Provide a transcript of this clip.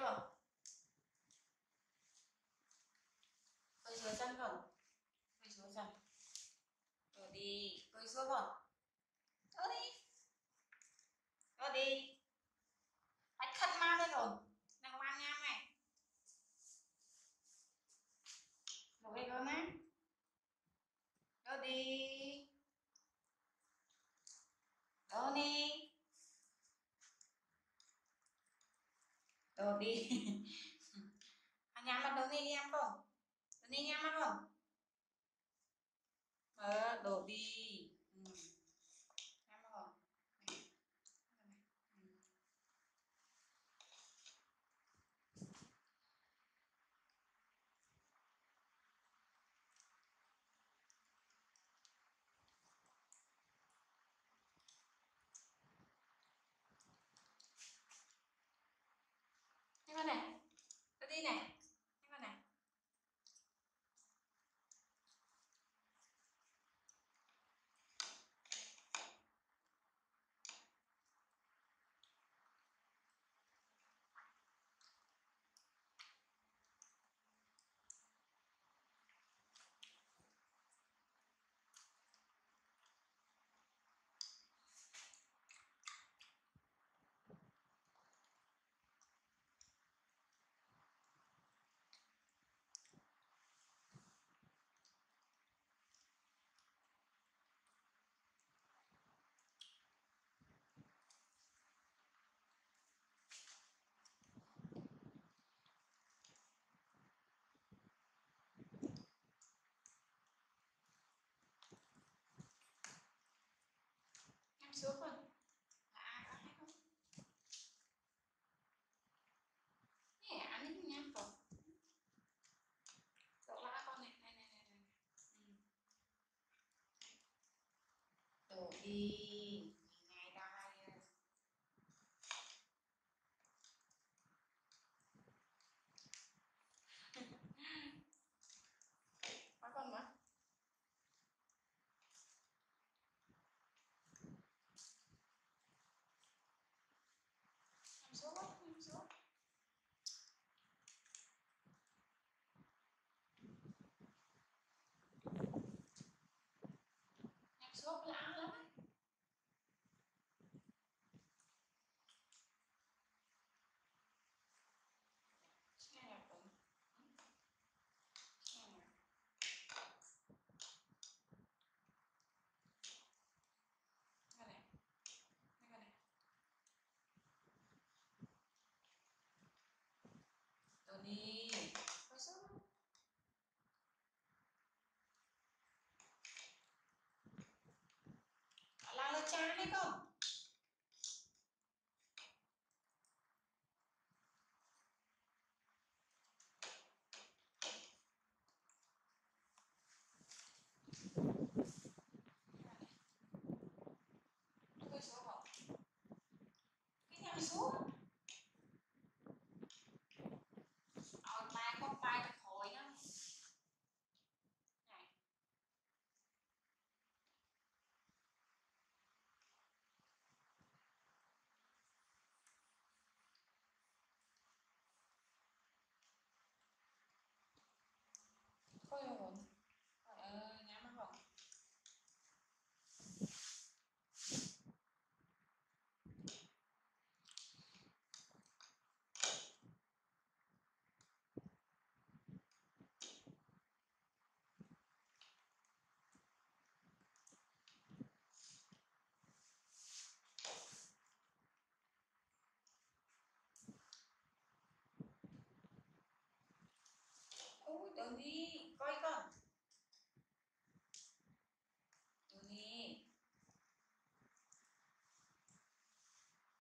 không? Cởi dưới chân không? Cởi dưới chân. Rồi đi, cởi xuống không? Ở đi. Ở đi. Anh khất ma đây rồi. Nàng man nham này. Rồi đi con á. Ở đi. Ở đi. Rồi đi. Anh nhắm mắt đồ đi em không? Đồ đi nhắm mắt không? Đồ đi. Nhắm mắt không? Nhanh con này. Đồ đi này. Nhanh con này. Em xuống rồi. Là ai có hay không? Nhẹ ăn đi nhá rồi. Đậu lá con này, này này này này. Đổ đi. Ngày đai. Có con mà. Em xuống á, em xuống. Em xuống là ăn lắm ấy. Nghe nhạc cũng. Nghe nhạc. Nghe này. Nghe này. Đồ đi. Có xuống. Là cha đấy không? Cái số không? Cái nhà số. Ba con bay được hồi đó. Này. Thôi rồi. Trời ơi, nhắm mắt rồi. Ôi, đồ đi.